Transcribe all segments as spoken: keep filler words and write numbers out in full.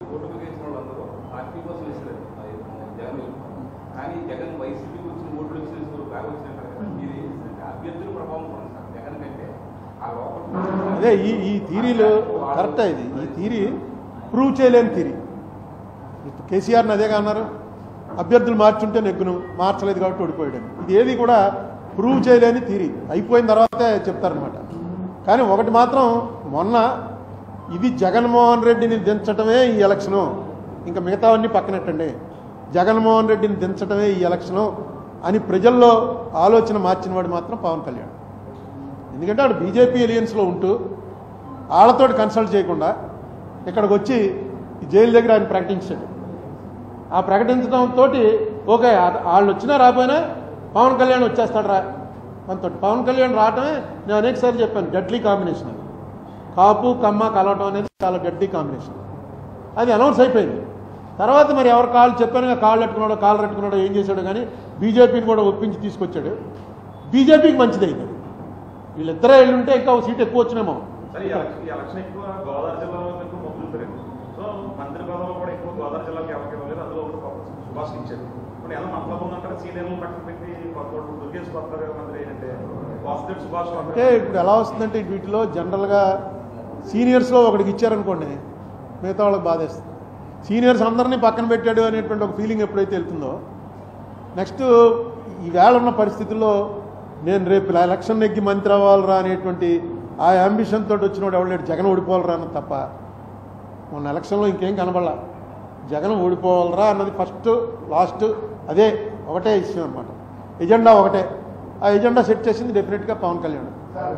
ఓటుకు వేసిన వాళ్ళందరూ పార్టీ కోసం వేస్తారు జగన్, కానీ జగన్ వైసీపీకి వచ్చిన ఓట్లు వచ్చేసి బాగా వచ్చినట్టు ఇది అభ్యర్థుల ప్రభావం కూడా సార్ జగన్ కంటే ఆ లోపల అదే ఈ ఈ థీరీలో కరెక్ట్. ఇది ఈ థీరీ ప్రూవ్ చేయలేని థీరీ. కేసీఆర్ని అదేగా అన్నారు, అభ్యర్థులు మార్చుంటే నెగ్గును, మార్చలేదు కాబట్టి ఓడిపోయాడు. ఇది ఏది కూడా ప్రూవ్ చేయలేని థీరీ. అయిపోయిన తర్వాతే చెప్తారనమాట. కానీ ఒకటి మాత్రం, మొన్న ఇది జగన్మోహన్ రెడ్డిని దించటమే ఈ ఎలక్షను, ఇంకా మిగతావన్నీ పక్కనెట్టండి, జగన్మోహన్ రెడ్డిని దించటమే ఈ ఎలక్షను అని ప్రజల్లో ఆలోచన మార్చిన వాడు మాత్రం పవన్ కళ్యాణ్. ఎందుకంటే వాడు బీజేపీ ఎలియన్స్లో ఉంటూ వాళ్ళతోటి కన్సల్ట్ చేయకుండా ఇక్కడికి వచ్చి జైలు దగ్గర ఆయన ప్రకటించాడు. ఆ ప్రకటించడంతో ఓకే వాళ్ళు వచ్చినా రాపోయినా పవన్ కళ్యాణ్ వచ్చేస్తాడు రా మనతో. పవన్ కళ్యాణ్ రావటమే నేను అనేకసారి చెప్పాను, డెడ్లీ కాంబినేషన్. అది కాపు కమ్మ కలవటం అనేది చాలా డెడ్లీ కాంబినేషన్. అది అనౌన్స్ అయిపోయింది. తర్వాత మరి ఎవరు కాళ్ళు చెప్పాను, కాళ్ళు పెట్టుకున్నాడో కాళ్ళు పెట్టుకున్నాడో ఏం చేశాడు, కానీ బీజేపీని కూడా ఒప్పించి తీసుకొచ్చాడు. బీజేపీకి మంచిది అయింది. వీళ్ళిద్దరే వెళ్ళుంటే ఇంకా ఒక సీట్ ఎక్కువ వచ్చినేమో. ఎలక్షన్ ఎక్కువ గోదావరి జిల్లాలో ఎక్కువ మొగ్గులు పెరిగింది. సో మంత్రి పదవులు కూడా ఎక్కువ గోదావరి జిల్లాకి ఎవరికి ఇవ్వలేదు. అందులో సుభాష్ ఇచ్చారు. ఇప్పుడు ఎలా మతలబు ఉందంటారా, సీనియర్లు పక్కన పెట్టి దుర్గేష్ కొత్త మంత్రి ఏంటంటే వాసుదేవ్ సుభాష్ అంటే ఇప్పుడు ఎలా వస్తుందంటే వీటిలో జనరల్గా సీనియర్స్లో ఒకటికి ఇచ్చారనుకోండి, మిగతా వాళ్ళకి బాధేస్తుంది. సీనియర్స్ అందరినీ పక్కన పెట్టాడు అనేటువంటి ఒక ఫీలింగ్ ఎప్పుడైతే వెళ్తుందో, నెక్స్ట్ ఈవేళ ఉన్న పరిస్థితుల్లో నేను రేపు ఎలక్షన్ నెగ్గి మంత్రి అవ్వాలరా అనేటువంటి ఆ అంబిషన్ తోటి వచ్చినోడు ఎవరు లేడు. జగన్ ఓడిపోవాలరా అన్నది తప్ప మొన్న ఎలక్షన్లో ఇంకేం కనబడాల. జగన్ ఓడిపోవాలరా అన్నది ఫస్ట్ లాస్ట్ అదే ఒకటే ఇష్యూ అనమాట. ఎజెండా ఒకటే. ఆ ఎజెండా సెట్ చేసింది డెఫినెట్గా పవన్ కళ్యాణ్.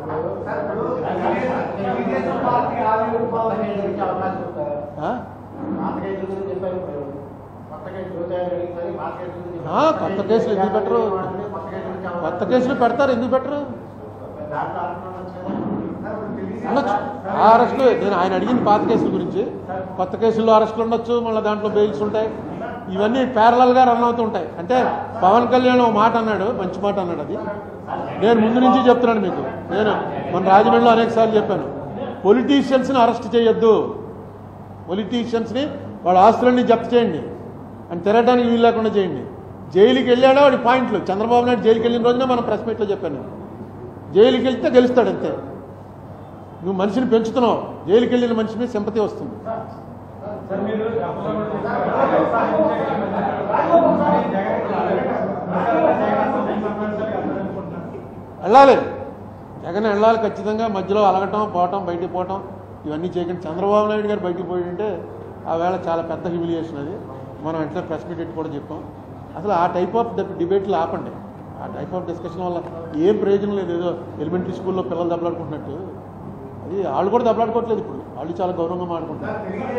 కొత్త కేసులు ఎందుకు పెట్టరు? కొత్త కేసులు పెడతారు, ఎందుకు పెట్టరు? ఉండొచ్చు ఆ అరెస్టులు. నేను ఆయన అడిగింది పాత కేసుల గురించి. కొత్త కేసుల్లో అరెస్టులు ఉండొచ్చు, మళ్ళీ దాంట్లో బెయిల్స్ ఉంటాయి. ఇవన్నీ ప్యారలల్గా రన్ అవుతూ ఉంటాయి. అంటే పవన్ కళ్యాణ్ ఒక మాట అన్నాడు, మంచి మాట అన్నాడు. అది నేను ముందు నుంచి చెప్తున్నాను మీకు. నేను మన రాజమండ్రిలో అనేక సార్లు చెప్పాను, పొలిటీషియన్స్ని అరెస్ట్ చేయొద్దు, పొలిటీషియన్స్ని వాళ్ళ ఆస్తులన్నీ జప్తు చేయండి, అని తిరగడానికి వీలు లేకుండా చేయండి. జైలుకి వెళ్ళాడో వాడి పాయింట్లు. చంద్రబాబు నాయుడు జైలుకి వెళ్ళిన రోజున మనం ప్రెస్ మీట్లో చెప్పాను, జైలుకి వెళ్తే గెలుస్తాడు అంతే. నువ్వు మనిషిని పెంచుతున్నావు, జైలుకి వెళ్ళిన మనిషి మీద సింపతి వస్తుంది. వెళ్ళాలి, జగన్ వెళ్ళాలి ఖచ్చితంగా. మధ్యలో అలగటం, పోవటం, బయటికి పోవటం ఇవన్నీ చేయకండి. చంద్రబాబు నాయుడు గారు బయటికి పోయింటే ఆ వేళ చాలా పెద్ద హ్యూమిలియేషన్. అది మనం వెంటనే ప్రెస్ మీట్ పెట్టి కూడా చెప్పాం. అసలు ఆ టైప్ ఆఫ్ డిబేట్లు ఆపండి. ఆ టైప్ ఆఫ్ డిస్కషన్ వల్ల ఏం ప్రయోజనం లేదు. ఏదో ఎలిమెంటరీ స్కూల్లో పిల్లలు దెబ్బలాడుకుంటున్నట్టు, అది వాళ్ళు కూడా దెబ్బలాడుకోవట్లేదు. ఇప్పుడు వాళ్ళు చాలా గౌరవంగా మాట్లాడుకుంటారు.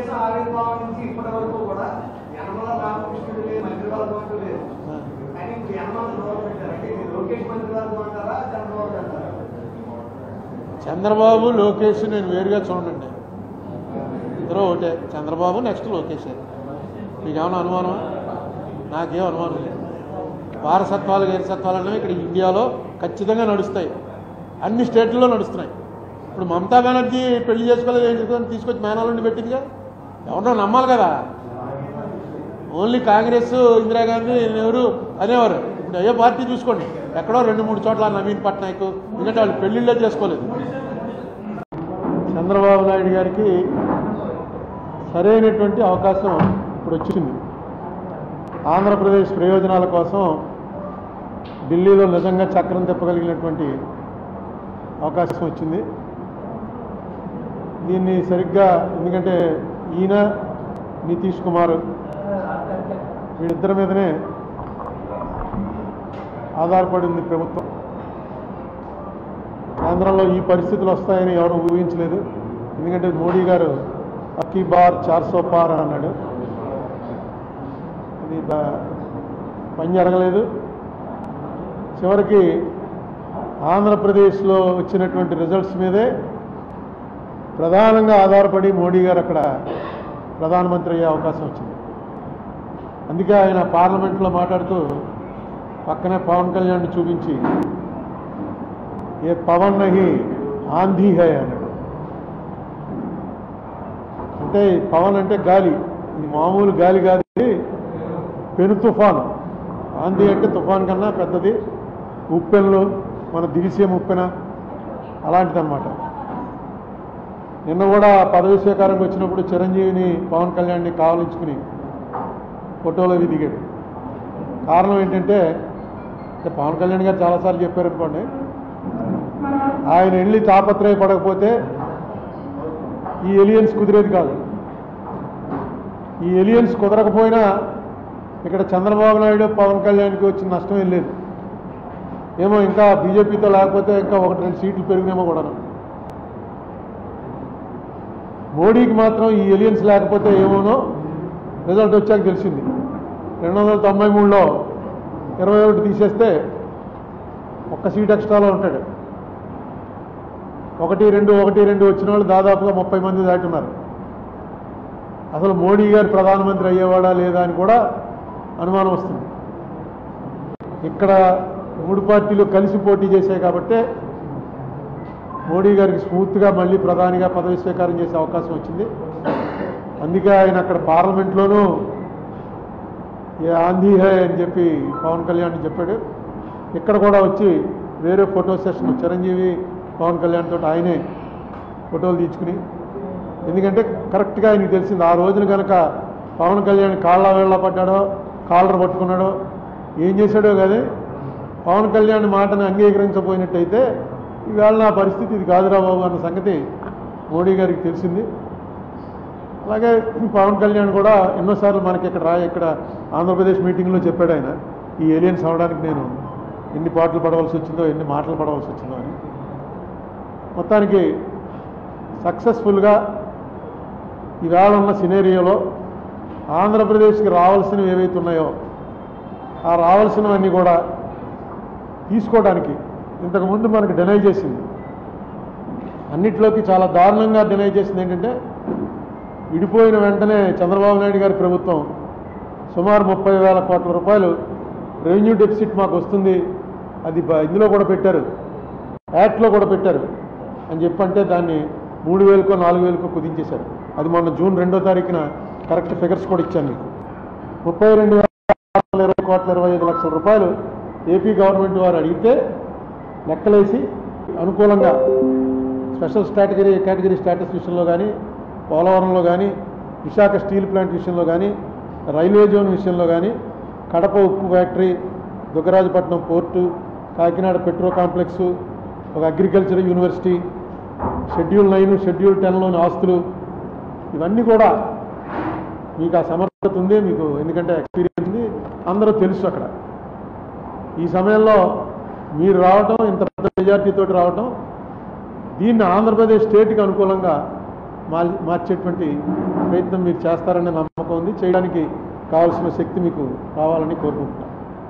చంద్రబాబు లోకేష్ నేను వేరుగా చూడండి, ఇద్దరు ఒకటే. చంద్రబాబు నెక్స్ట్ లోకేష్. మీకేమైనా అనుమానం? నాకేం అనుమానం లేదు. వారసత్వాలు వేరసత్వాలు అనేవి ఇక్కడ ఇండియాలో ఖచ్చితంగా నడుస్తాయి, అన్ని స్టేట్లలో నడుస్తున్నాయి. ఇప్పుడు మమతా బెనర్జీ పెళ్లి చేసుకోలేదు, ఏం చేసుకోవాలని తీసుకొచ్చి మేనాలుండి పెట్టిందిగా. ఎవరో నమ్మాలి కదా. ఓన్లీ కాంగ్రెస్, ఇందిరాగాంధీ, నెహ్రూ అనేవారు. ఇప్పుడు అయ్యే పార్టీ చూసుకోండి, ఎక్కడో రెండు మూడు చోట్ల నవీన్ పట్నాయక్, ఎందుకంటే వాళ్ళు పెళ్లిళ్ళే చేసుకోలేదు. చంద్రబాబు నాయుడు గారికి సరైనటువంటి అవకాశం ఇప్పుడు వచ్చింది. ఆంధ్రప్రదేశ్ ప్రయోజనాల కోసం ఢిల్లీలో నిజంగా చక్రం తిప్పగలిగినటువంటి అవకాశం వచ్చింది. దీన్ని సరిగ్గా, ఎందుకంటే ఈయన నితీష్ కుమార్ వీళ్ళిద్దరి మీదనే ఆధారపడి ఉంది ప్రభుత్వం. ఆంధ్రలో ఈ పరిస్థితులు వస్తాయని ఎవరు ఊహించలేదు. ఎందుకంటే మోడీ గారు అక్కీ బార్ చార్సో పార్ అన్నాడు. ఇది పని జరగలేదు. చివరికి ఆంధ్రప్రదేశ్లో వచ్చినటువంటి రిజల్ట్స్ మీదే ప్రధానంగా ఆధారపడి మోడీ గారు అక్కడ ప్రధానమంత్రి అయ్యే అవకాశం వచ్చింది. అందుకే ఆయన పార్లమెంట్లో మాట్లాడుతూ పక్కనే పవన్ కళ్యాణ్ చూపించి ఏ పవన్ నహి ఆంధీ హై అన్నాడు. అంటే పవన్ అంటే గాలి, ఇది మామూలు గాలి కాదు, పెను తుఫాను. ఆంధ్రీ అంటే తుఫాన్ కన్నా పెద్దది. ఉప్పెన్లు, మన దివిసీమ ఉప్పెన అలాంటిదన్నమాట. నిన్న కూడా పదవి స్వీకారంకి వచ్చినప్పుడు చిరంజీవిని పవన్ కళ్యాణ్ని కావలించుకుని ఫోటోలో దిగాడు. కారణం ఏంటంటే పవన్ కళ్యాణ్ గారు చాలాసార్లు చెప్పారు అనుకోండి, ఆయన వెళ్ళి తాపత్రయపడకపోతే ఈ ఎలియన్స్ కుదిరేది కాదు. ఈ ఎలియన్స్ కుదరకపోయినా ఇక్కడ చంద్రబాబు నాయుడు పవన్ కళ్యాణ్కి వచ్చిన నష్టం ఏం లేదు. ఏమో ఇంకా బీజేపీతో లేకపోతే ఇంకా ఒకటి రెండు సీట్లు పెరిగినేమో కూడా. మోడీకి మాత్రం ఈ ఎలియన్స్ లేకపోతే ఏమోనో రిజల్ట్ వచ్చాక తెలిసింది. రెండు వందల తొంభై మూడులో ఇరవై ఒకటి తీసేస్తే ఒక్క సీట్ ఎక్స్ట్రాలో ఉంటాడు. ఒకటి రెండు ఒకటి రెండు వచ్చిన వాళ్ళు దాదాపుగా ముప్పై మంది దాటున్నారు. అసలు మోడీ గారు ప్రధానమంత్రి అయ్యేవాడా లేదా అని కూడా అనుమానం వస్తుంది. ఇక్కడ మూడు పార్టీలు కలిసి పోటీ చేశాయి కాబట్టి మోడీ గారికి స్మూత్గా మళ్ళీ ప్రధానిగా పదవి స్వీకారం చేసే అవకాశం వచ్చింది. అందుకే ఆయన అక్కడ పార్లమెంట్లోనూ ఏ ఆంధీ హై అని చెప్పి పవన్ కళ్యాణ్ చెప్పాడు. ఇక్కడ కూడా వచ్చి వేరే ఫోటో సెషన్ చిరంజీవి పవన్ కళ్యాణ్ తోటి ఆయనే ఫోటోలు తీసుకుని, ఎందుకంటే కరెక్ట్గా ఆయనకి తెలిసింది ఆ రోజున కనుక పవన్ కళ్యాణ్ కాళ్ళ వేళ్ళ పడ్డాడో కాలర్ పట్టుకున్నాడో ఏం చేశాడో కానీ పవన్ కళ్యాణ్ మాటను అంగీకరించబోయినట్టయితే ఈవేళ నా పరిస్థితి ఇది కాదురా బాబు అన్న సంగతి మోడీ గారికి తెలిసింది. అలాగే పవన్ కళ్యాణ్ కూడా ఎన్నోసార్లు మనకి ఇక్కడ రా ఇక్కడ ఆంధ్రప్రదేశ్ మీటింగ్లో చెప్పాడు ఆయన, ఈ ఏలియన్స్ అవడానికి నేను ఎన్ని పాటలు పడవలసి వచ్చిందో ఎన్ని మాటలు పడవలసి వచ్చిందో అని. మొత్తానికి సక్సెస్ఫుల్గా ఈవేళ ఉన్న సినేరియోలో ఆంధ్రప్రదేశ్కి రావాల్సినవి ఏవైతే ఉన్నాయో ఆ రావాల్సినవన్నీ కూడా తీసుకోవడానికి ఇంతకుముందు మనకు డినై చేసింది. అన్నిట్లోకి చాలా దారుణంగా డినై చేసింది ఏంటంటే విడిపోయిన వెంటనే చంద్రబాబు నాయుడు గారి ప్రభుత్వం సుమారు ముప్పై వేల కోట్ల రూపాయలు రెవెన్యూ డెఫిసిట్ మాకు వస్తుంది, అది ఇందులో కూడా పెట్టారు, యాక్ట్లో కూడా పెట్టారు అని చెప్పంటే దాన్ని మూడు వేలకో నాలుగు వేలకో కుదించేశారు. అది మొన్న జూన్ రెండో తారీఖున కరెక్ట్ ఫిగర్స్ కూడా ఇచ్చాను మీకు. ముప్పై రెండు వేల ఇరవై కోట్ల ఇరవై ఐదు లక్షల రూపాయలు ఏపీ గవర్నమెంట్ వారు అడిగితే లెక్కలేసి అనుకూలంగా స్పెషల్ స్టాటగిరీ కేటగిరీ స్టేటస్ విషయంలో కానీ, పోలవరంలో కానీ, విశాఖ స్టీల్ ప్లాంట్ విషయంలో కానీ, రైల్వే జోన్ విషయంలో కానీ, కడప ఉక్కు factory, Dugarajapatnam port, Kakinada petro complex, ఒక agriculture university, schedule nine schedule టెన్లోని ఆస్తులు, ఇవన్నీ కూడా మీకు ఆ సమర్థత ఉంది మీకు, ఎందుకంటే ఎక్స్పీరియన్స్ ఉంది, అందరూ తెలుసు అక్కడ. ఈ సమయంలో మీరు రావటం, ఇంత పెద్ద మెజార్టీతో రావటం, దీన్ని ఆంధ్రప్రదేశ్ స్టేట్కి అనుకూలంగా మార్చేటువంటి ప్రయత్నం మీరు చేస్తారనే నమ్మకం ఉంది. చేయడానికి కావాల్సిన శక్తి మీకు కావాలని కోరుకుంటున్నాను.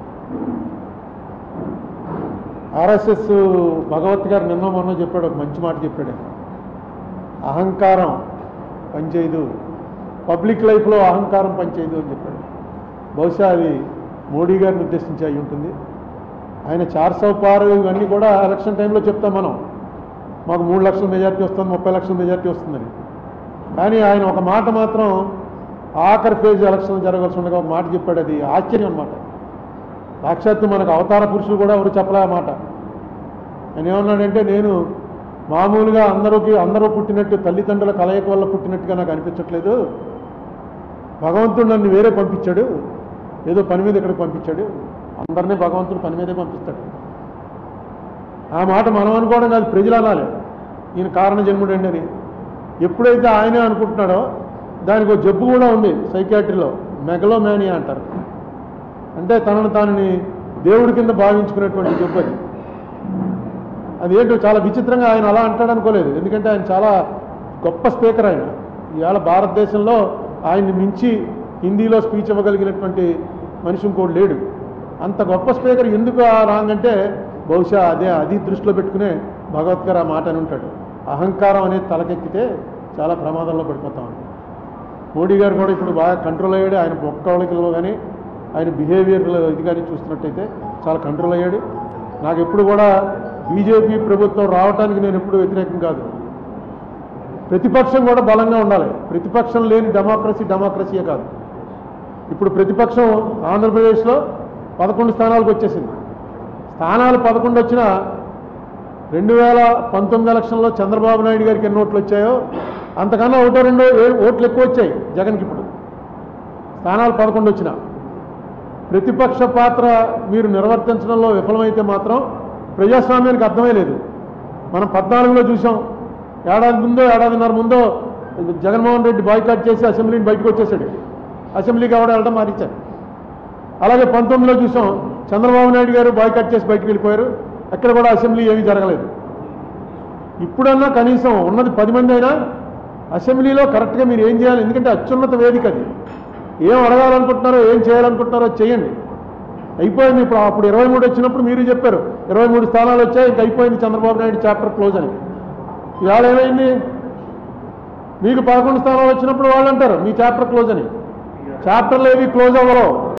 ఆర్ఎస్ఎస్ భగవత్ గారు నిన్న మొన్న చెప్పాడు, ఒక మంచి మాట చెప్పాడు. అహంకారం పనిచేయదు, పబ్లిక్ లైఫ్లో అహంకారం పనిచేయదు అని చెప్పాడు. బహుశా అది మోడీ గారిని ఉద్దేశించి అయి ఉంటుంది. ఆయన చార్ సౌ పార్ ఇవన్నీ కూడా ఎలక్షన్ టైంలో చెప్తాం మనం, మాకు మూడు లక్షల మెజార్టీ వస్తుంది, ముప్పై లక్షల మెజార్టీ వస్తుందని. కానీ ఆయన ఒక మాట మాత్రం ఆఖరి ఫేజ్ ఎలక్షన్ జరగాల్సి ఉండగా ఒక మాట చెప్పాడు, అది ఆశ్చర్యం అన్నమాట. సాక్షాత్తు మనకు అవతార పురుషులు కూడా ఎవరు చెప్పలే ఆ మాట. ఆయన ఏమన్నాడంటే, నేను మామూలుగా అందరికి అందరూ పుట్టినట్టు తల్లిదండ్రుల కలయిక వల్ల పుట్టినట్టుగా నాకు అనిపించట్లేదు, భగవంతుడు నన్ను వేరే పంపించాడు, ఏదో పని మీద ఇక్కడికి పంపించాడు, అందరినీ భగవంతుడు పని మీదే పంపిస్తాడు. ఆ మాట మనం అనుకోవడం కాదు, ప్రజలు అనాలి ఈయన కారణ జన్ముడు అండి అని. ఎప్పుడైతే ఆయనే అనుకుంటున్నాడో దానికి ఒక జబ్బు కూడా ఉంది సైకాట్రీలో, మెగలోమానియా అంటారు. అంటే తనను తానని దేవుడి కింద భావించుకునేటువంటి జబ్బు అది. అదేంటో చాలా విచిత్రంగా ఆయన అలా అంటాడు అనుకోలేదు, ఎందుకంటే ఆయన చాలా గొప్ప స్పీకర్. ఆయన ఇవాళ భారతదేశంలో ఆయన్ని మించి హిందీలో స్పీచ్ ఇవ్వగలిగినటువంటి మనిషి ఇంకోటి లేడు. అంత గొప్ప స్పీకర్ ఎందుకు రాంగ్ అంటే బహుశా అదే అది దృష్టిలో పెట్టుకునే భగవత్ గారు ఆ మాట అని ఉంటాడు. అహంకారం అనేది తలకెక్కితే చాలా ప్రమాదంలో పడిపోతాం. మోడీ గారు కూడా ఇప్పుడు బాగా కంట్రోల్ అయ్యాడు. ఆయన ఒక్కళ్ళలో కానీ ఆయన బిహేవియర్లో ఇది కానీ చూస్తున్నట్టయితే చాలా కంట్రోల్ అయ్యాడు. నాకు ఎప్పుడు కూడా బీజేపీ ప్రభుత్వం రావడానికి నేను ఎప్పుడు వ్యతిరేకం కాదు. ప్రతిపక్షం కూడా బలంగా ఉండాలి. ప్రతిపక్షం లేని డెమోక్రసీ డెమోక్రసీయే కాదు. ఇప్పుడు ప్రతిపక్షం ఆంధ్రప్రదేశ్లో పదకొండు స్థానాలకు వచ్చేసింది. స్థానాలు పదకొండు వచ్చినా రెండు వేల పంతొమ్మిది ఎలక్షన్లో చంద్రబాబు నాయుడు గారికి ఎన్ని ఓట్లు వచ్చాయో అంతకన్నా ఒకటో రెండో ఓట్లు ఎక్కువ వచ్చాయి జగన్కి. ఇప్పుడు స్థానాలు పదకొండు వచ్చినా ప్రతిపక్ష పాత్ర మీరు నిర్వర్తించడంలో విఫలమైతే మాత్రం ప్రజాస్వామ్యానికి అర్థమే లేదు. మనం పద్నాలుగులో చూసాం, ఏడాది ముందో ఏడాదిన్నర ముందో జగన్మోహన్ రెడ్డి బాయ్కాట్ చేసి అసెంబ్లీని బయటకు వచ్చేసాడు. అసెంబ్లీకి ఎవడ వెళ్ళడం మారించారు. అలాగే పంతొమ్మిదిలో చూసాం, చంద్రబాబు నాయుడు గారు బాయ్కాట్ చేసి బయటకు వెళ్ళిపోయారు. అక్కడ కూడా అసెంబ్లీ ఏమీ జరగలేదు. ఇప్పుడన్నా కనీసం ఉన్నది పది మంది అయినా అసెంబ్లీలో కరెక్ట్గా మీరు ఏం చేయాలి, ఎందుకంటే అత్యున్నత వేదిక అది. ఏం అడగాలనుకుంటున్నారో ఏం చేయాలనుకుంటున్నారో చేయండి. అయిపోయింది. ఇప్పుడు అప్పుడు ఇరవై మూడు వచ్చినప్పుడు మీరు చెప్పారు ఇరవై మూడు స్థానాలు వచ్చాయి, ఇంక అయిపోయింది చంద్రబాబు నాయుడు చాప్టర్ క్లోజ్ అని. ఇవాళ ఏమైంది? మీకు పదకొండు స్థానాలు వచ్చినప్పుడు వాళ్ళు అంటారు మీ చాప్టర్ క్లోజ్ అని. చాప్టర్లు ఏవి క్లోజ్ అవ్వరు.